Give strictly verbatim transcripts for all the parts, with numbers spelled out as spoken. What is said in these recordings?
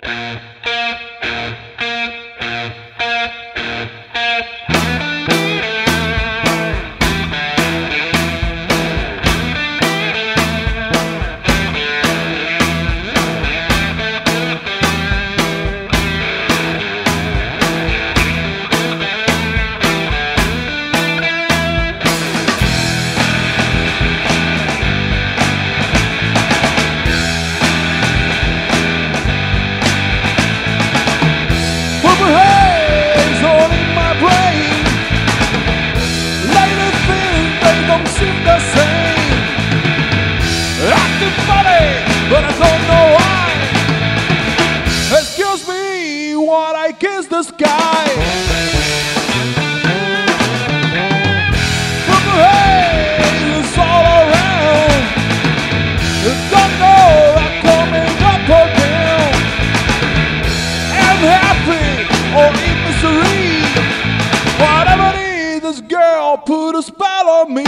But I don't know why. Excuse me while I kiss the sky. Purple haze all around. You don't know I'm coming up or down. I'm happy or in misery. Whatever it is, this girl put a spell on me.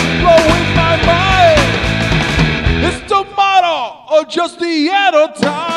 Just the end of time.